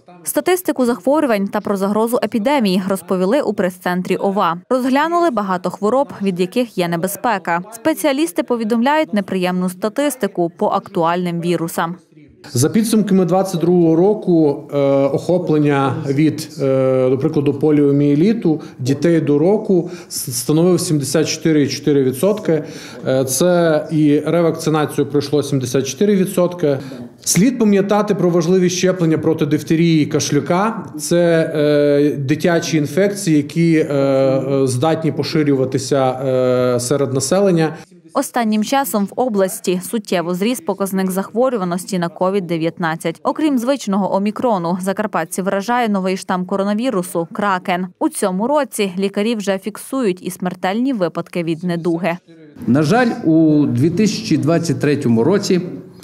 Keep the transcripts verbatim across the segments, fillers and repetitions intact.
Статистику захворювань та про загрозу епідемії розповіли у прес-центрі ОВА. Розглянули багато хвороб, від яких є небезпека. Спеціалісти повідомляють неприємну статистику по актуальним вірусам. За підсумками двадцять другого року е, охоплення від, е, до прикладу, поліомієліту дітей до року становив сімдесят чотири цілих чотири десятих відсотка. Е, це і ревакцинацію пройшло сімдесят чотири відсотки. Слід пам'ятати про важливість щеплення проти дифтерії і кашлюка. Це е, дитячі інфекції, які е, е, здатні поширюватися е, серед населення. Останнім часом в області суттєво зріс показник захворюваності на ковід дев'ятнадцять. Окрім звичного омікрону, закарпатців вражає новий штам коронавірусу – кракен. У цьому році лікарі вже фіксують і смертельні випадки від недуги. На жаль, у дві тисячі двадцять третьому році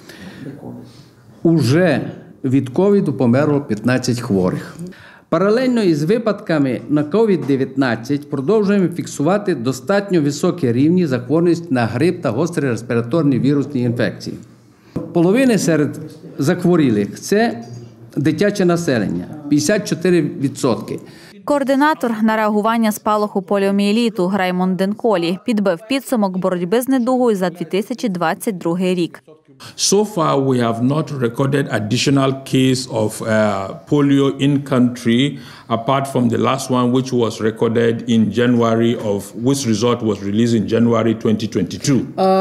уже від ковіду померло п'ятнадцять хворих. Паралельно із випадками на ковід дев'ятнадцять продовжуємо фіксувати достатньо високі рівні захворюваності на грип та гострі респіраторні вірусні інфекції. Половина серед захворілих – це дитяче населення – п'ятдесят чотири відсотки. Координатор на реагування спалаху поліомієліту Раймонд Денколі підбив підсумок боротьби з недугою за дві тисячі двадцять другий рік. So far, we have not recorded additional case of uh, polio in country, apart from the last one, which was recorded in January of, which result was released in January twenty twenty-two.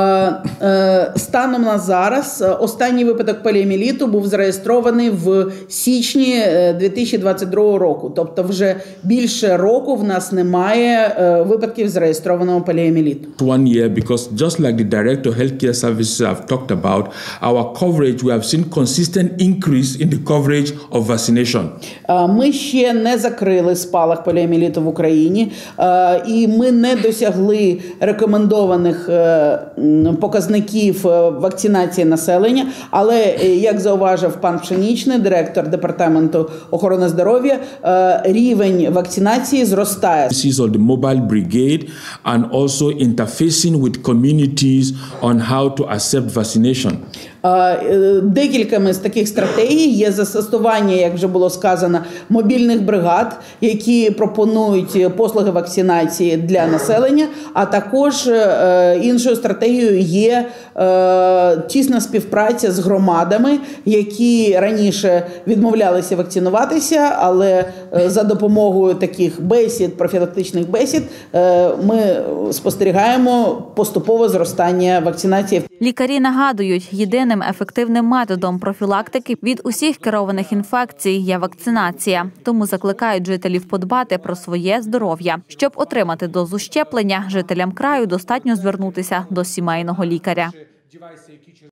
Станом на зараз останній випадок поліомієліту був зареєстрований в січні дві тисячі двадцять другого року. Тобто вже більше року в нас немає випадків зареєстрованого поліомієліту. One year, because just like the Director of Healthcare Services have talked about, our coverage, we have seen consistent increase in the coverage of vaccination. Ми ще не закрили спалах поліомієліту в Україні, і ми не досягли рекомендованих показників вакцинації населення, але, як зауважив пан Пшенічний, директор Департаменту охорони здоров'я, рівень вакцинації зростає. This is on the mobile brigade and also interfacing with communities on how to accept vaccination. Декількома з таких стратегій є застосування, як вже було сказано, мобільних бригад, які пропонують послуги вакцинації для населення, а також іншою стратегією є тісна співпраця з громадами, які раніше відмовлялися вакцинуватися, але за допомогою таких бесід, профілактичних бесід, ми спостерігаємо поступове зростання вакцинації. Лікарі нагадують, єдиним ефективним методом профілактики від усіх керованих інфекцій є вакцинація. Тому закликають жителів подбати про своє здоров'я. Щоб отримати дозу щеплення, жителям краю достатньо звернутися до сімейного лікаря.